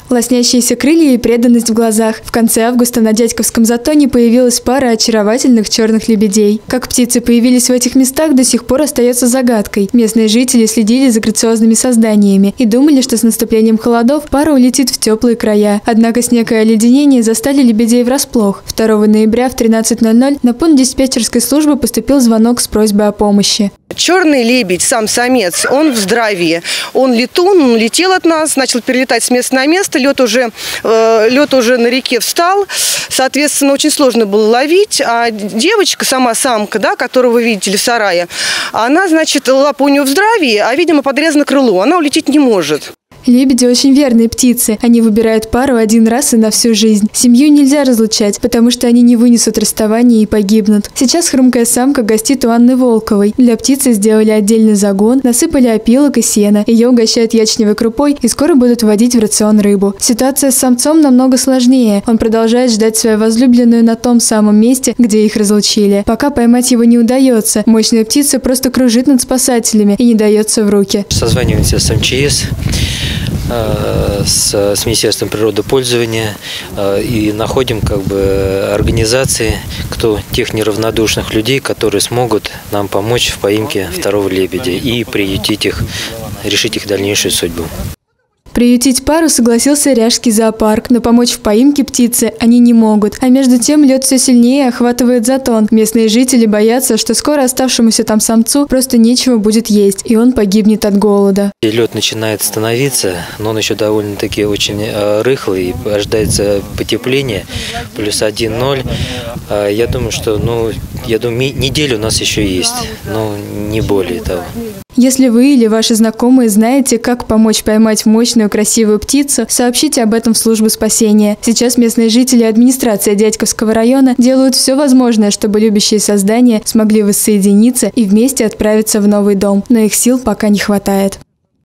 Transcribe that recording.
Лоснящиеся крылья и преданность в глазах. В конце августа на Дядьковском затоне появилась пара очаровательных черных лебедей. Как птицы появились в этих местах, до сих пор остается загадкой. Местные жители следили за грациозными созданиями и думали, что с наступлением холодов пара улетит в теплые края. Однако снег и оледенение застали лебедей врасплох. 2 ноября в 13:00 на пункт диспетчерской службы поступил звонок с просьбой о помощи. Черный лебедь, сам самец, он в здравии. Он летун, он летел от нас, начал перелетать с места на место. Лед уже на реке встал. Соответственно, очень сложно было ловить. А девочка, сама самка, да, которую вы видите в сарае, она, значит, лапа у нее в здравии, а, видимо, подрезано крыло. Она улететь не может. Лебеди очень верные птицы. Они выбирают пару один раз и на всю жизнь. Семью нельзя разлучать, потому что они не вынесут расставания и погибнут. Сейчас хрумкая самка гостит у Анны Волковой. Для птицы сделали отдельный загон, насыпали опилок и сена. Ее угощают ячневой крупой и скоро будут вводить в рацион рыбу. Ситуация с самцом намного сложнее. Он продолжает ждать свою возлюбленную на том самом месте, где их разлучили. Пока поймать его не удается. Мощная птица просто кружит над спасателями и не дается в руки. Созваниваемся с МЧС, с Министерством природопользования и находим организации, тех неравнодушных людей, которые смогут нам помочь в поимке второго лебедя и приютить их, решить их дальнейшую судьбу. Приютить пару согласился Ряжский зоопарк, но помочь в поимке птицы они не могут. А между тем лед все сильнее охватывает затон. Местные жители боятся, что скоро оставшемуся там самцу просто нечего будет есть, и он погибнет от голода. Лед начинает становиться, но он еще довольно-таки очень рыхлый, ожидается потепление, +1–0. Я думаю, что неделю у нас еще есть, но не более того. Если вы или ваши знакомые знаете, как помочь поймать мощную красивую птицу, сообщите об этом в службу спасения. Сейчас местные жители и администрация Дядьковского района делают все возможное, чтобы любящие создания смогли воссоединиться и вместе отправиться в новый дом. Но их сил пока не хватает.